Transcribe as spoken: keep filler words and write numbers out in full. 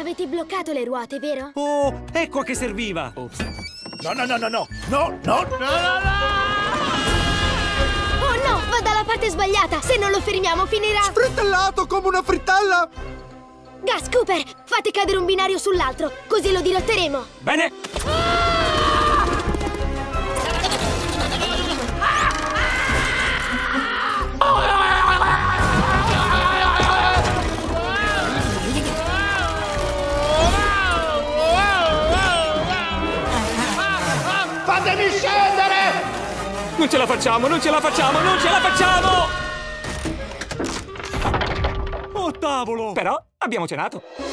Avete bloccato le ruote, vero? Oh, ecco a che serviva! Ops. No, no, no, no, no! No, no, no, no, no! Oh no, va dalla parte sbagliata! Se non lo fermiamo finirà... Sfrittellato come una frittella! Gas, Cooper, fate cadere un binario sull'altro, così lo dirotteremo! Bene! Fatemi scendere! Non ce la facciamo, non ce la facciamo, non ce la facciamo! Oh, tavolo! Però abbiamo cenato.